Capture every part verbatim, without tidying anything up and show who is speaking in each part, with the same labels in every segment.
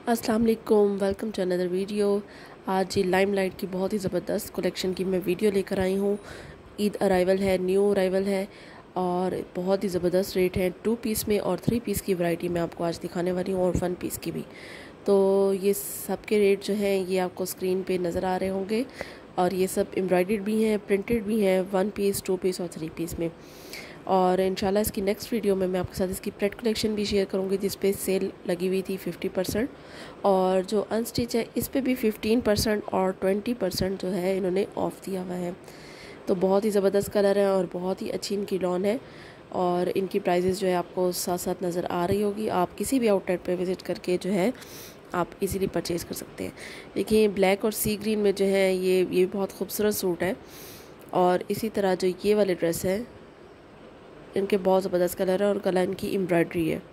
Speaker 1: अस्सलाम वालेकुम, welcome to another video. आज ये लाइमलाइट की बहुत ही ज़बरदस्त कलेक्शन की मैं वीडियो लेकर आई हूँ। ईद अराइवल है, न्यू अराइवल है और बहुत ही ज़बरदस्त रेट है। टू पीस में और थ्री पीस की वैरायटी मैं आपको आज दिखाने वाली हूँ और वन पीस की भी। तो ये सब के रेट जो हैं ये आपको स्क्रीन पे नज़र आ रहे होंगे और ये सब एम्ब्रॉयडर्ड भी हैं, प्रिंटेड भी हैं, वन पीस, टू पीस और थ्री पीस में। और इंशाल्लाह इसकी नेक्स्ट वीडियो में मैं आपके साथ इसकी प्रेट कलेक्शन भी शेयर करूंगी जिस पे सेल लगी हुई थी फिफ्टी परसेंट, और जो अनस्टिच है इस पे भी फिफ्टीन परसेंट और ट्वेंटी परसेंट जो है इन्होंने ऑफ़ दिया हुआ है। तो बहुत ही ज़बरदस्त कलर है और बहुत ही अच्छी इनकी लॉन है और इनकी प्राइजेज़ जो है आपको साथ साथ नज़र आ रही होगी। आप किसी भी आउटलेट पे विज़िट करके जो है आप इजीली परचेज़ कर सकते हैं। देखिए ब्लैक और सी ग्रीन में जो है ये ये बहुत खूबसूरत सूट है। और इसी तरह जो ये वाले ड्रेस है इनके बहुत ज़बरदस्त कलर है और गला इनकी एम्ब्रॉयडरी है।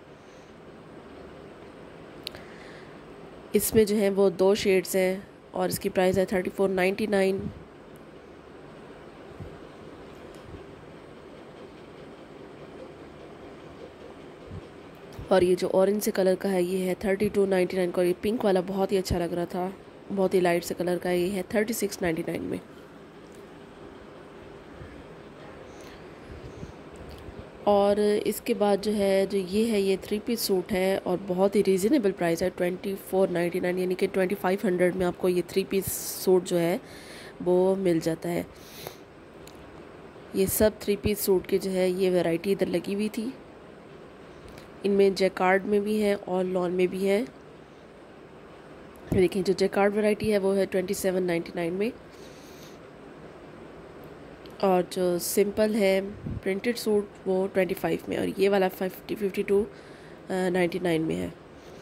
Speaker 1: इसमें जो है वो दो शेड्स हैं और इसकी प्राइस है थर्टी फोर नाइन्टी नाइन। और ये जो ऑरेंज से कलर का है ये है थर्टी टू नाइन्टी नाइन का। और ये पिंक वाला बहुत ही अच्छा लग रहा था, बहुत ही लाइट से कलर का है, ये है थर्टी सिक्स नाइन्टी नाइन में। और इसके बाद जो है जो ये है ये थ्री पीस सूट है और बहुत ही रीज़नेबल प्राइस है, ट्वेंटी फोर नाइन्टी नाइन यानी कि ट्वेंटी फाइव हंड्रेड में आपको ये थ्री पीस सूट जो है वो मिल जाता है। ये सब थ्री पीस सूट की जो है ये वैरायटी इधर लगी हुई थी। इनमें जैकार्ड में भी है और लॉन में भी है। देखिए जो जैकार्ड वैरायटी है वो है ट्वेंटी सेवन नाइन्टी नाइन में और जो सिंपल है प्रिंटेड सूट वो ट्वेंटी फाइव में और ये वाला fifty fifty two ninety nine में है।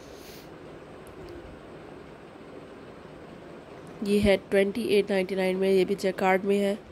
Speaker 1: ये है ट्वेंटी एट नाइन्टी नाइन में, ये भी जैकार्ड में है।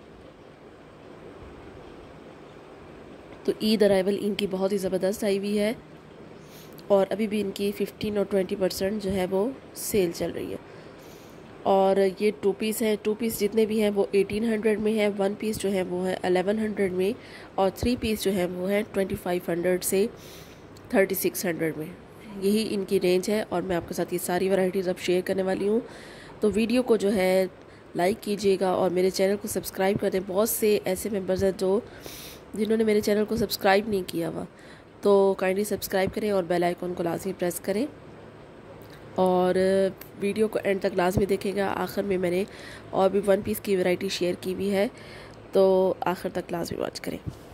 Speaker 1: तो ईद अराइवल इनकी बहुत ही ज़बरदस्त आई हुई है और अभी भी इनकी फिफ्टीन और ट्वेंटी परसेंट जो है वो सेल चल रही है। और ये टू पीस है, टू पीस जितने भी हैं वो एटीन हंड्रेड में है, वन पीस जो है वो है एलेवन हंड्रेड में और थ्री पीस जो है वो है ट्वेंटी फाइव हंड्रेड से थर्टी सिक्स हंड्रेड में। यही इनकी रेंज है और मैं आपके साथ ये सारी वैरायटीज़ अब शेयर करने वाली हूँ। तो वीडियो को जो है लाइक कीजिएगा और मेरे चैनल को सब्सक्राइब कर दें। बहुत से ऐसे मेम्बर्स हैं जो जिन्होंने मेरे चैनल को सब्सक्राइब नहीं किया हुआ, तो काइंडली सब्सक्राइब करें और बेल आइकन को लाजमी प्रेस करें और वीडियो को एंड तक लाजमी देखेगा। आखिर में मैंने और भी वन पीस की वैरायटी शेयर की हुई है, तो आखिर तक लाजमी वॉच करें।